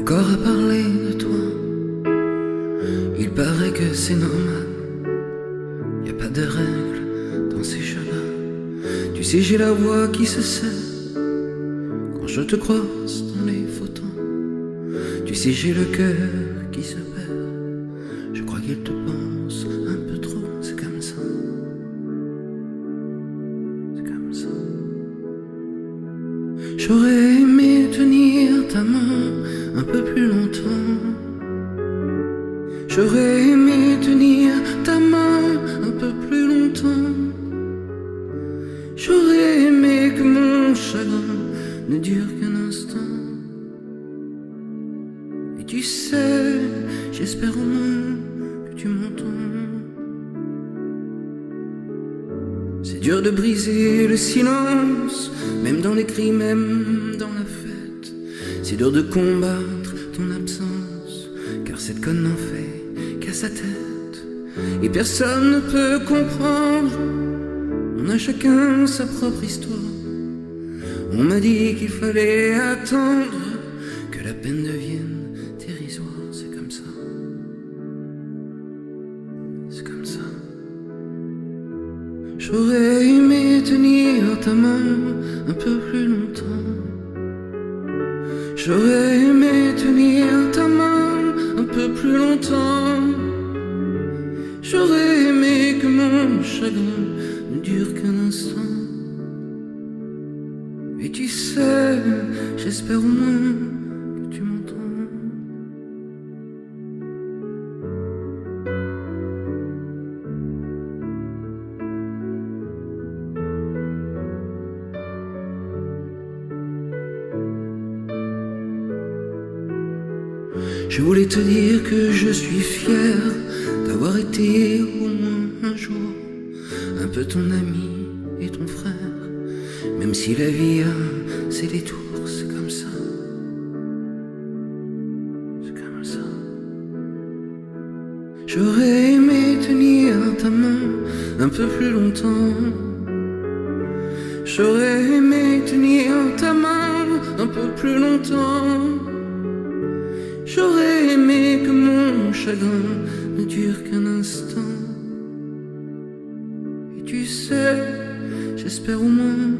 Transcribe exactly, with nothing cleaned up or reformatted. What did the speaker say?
encore à parler de toi. Il paraît que c'est normal, y a pas de règles dans ces jeux-là. Tu sais, j'ai la voix qui se serre quand je te croise dans les photos. Tu sais, j'ai le cœur qui se perd, je crois qu'il te pense un peu trop. C'est comme ça, c'est comme ça. J'aurais aimé tenir ta main un peu plus longtemps. J'aurais aimé tenir ta main un peu plus longtemps. J'aurais aimé que mon chagrin ne dure qu'un instant. Et tu sais, j'espère au moins que tu m'entends. C'est dur de briser le silence, même dans les cris, même dans la fête. C'est dur de combattre ton absence, car cette conne n'en fait qu'à sa tête. Et personne ne peut comprendre, on a chacun sa propre histoire. On m'a dit qu'il fallait attendre que la peine devienne dérisoire. C'est comme ça, c'est comme ça. J'aurais aimé tenir ta main un peu plus longtemps. J'aurais aimé tenir ta main un peu plus longtemps. J'aurais aimé que mon chagrin ne dure qu'un instant. Et tu sais, j'espère au moins que tu m'entends. Je voulais te dire que je suis fier d'avoir été au moins un jour un peu ton ami et ton frère. Même si la vie a ses détours, c'est comme ça, c'est comme ça. J'aurais aimé tenir ta main un peu plus longtemps. J'aurais aimé tenir ta main un peu plus longtemps. J'aurais aimé que mon chagrin ne dure qu'un instant. Et tu sais, j'espère au moins